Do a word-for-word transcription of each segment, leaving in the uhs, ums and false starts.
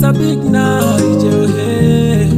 a big night, yeah.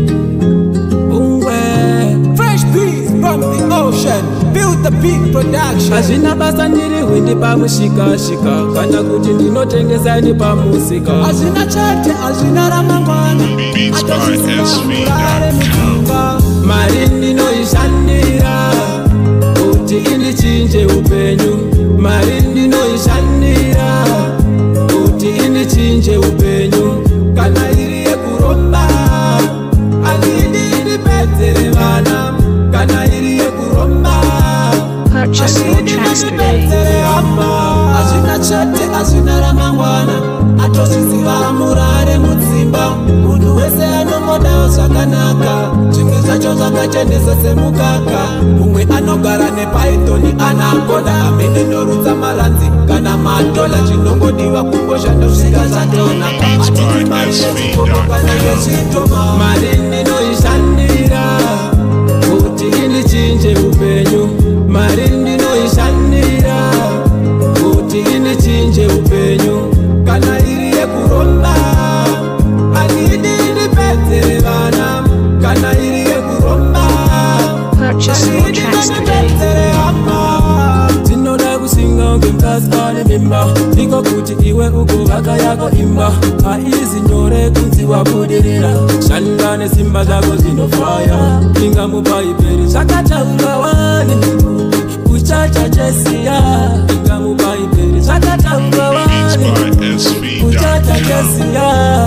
Ungwe fresh beats from the ocean, build the big production. Azvina basa ndiri windi pamushika shika, kana kuti ndinotengesa ni pamusika. Azvina chate, azvina ramangwana, atozvisimamurare mutumba. Mari ndinoishandira kuti indichinje upenyu. Mari ndinoishandira kuti indichinje upenyu. Kana iri yekuromba azvidi ndipedzere vana. Kana iri yekuromba azvidi ndipedzere hama. Azvina chate, azvina ramangwana, atozviziva murare mudzimba. Munhu wese anongodawo zvakanaka, zvimwe zvacho zvakachendesa semukaka. Mumwe anogara nepaitoni anakonda amene norudza maranzi kana madola. Chinongodiwa kungoshanda kusvika zvatonaka. Atiti mari yezvikomo kana yezvitoma. Mari ndinoishandira kuti indichinje upenyu. Mari ndinoishandira kuti indichinje upenyu. Kana iri yekuromba azvidi ndipedzere vana. Kana iri yekuromba azvidi ndipedzere hama. Tinoda kusinga ngemkazi ane mimba, ndiko kuti iwe ugovaka yako imba. Haizi nyore kunzi wabudirira, shanda nesimba zako zinofaya. Ingamupa iperi zvakataura wani, kuchacha Jesia. Ingamupa iperi zvakataura wani, kuchacha Jesia.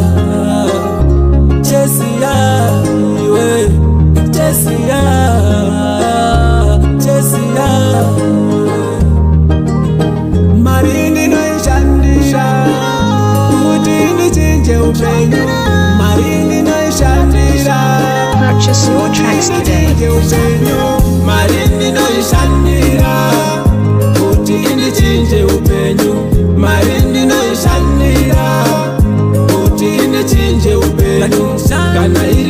Jesia, iwe Jesia, Jesia. Mari ndinoishandira kuti ndichinje upenyu. Mari ndinoishandira Purchase your tracks today. Mari ndinoishandira kuti indichinje upenyu. Mari ndinoishandira kuti indichinje upenyu. Kana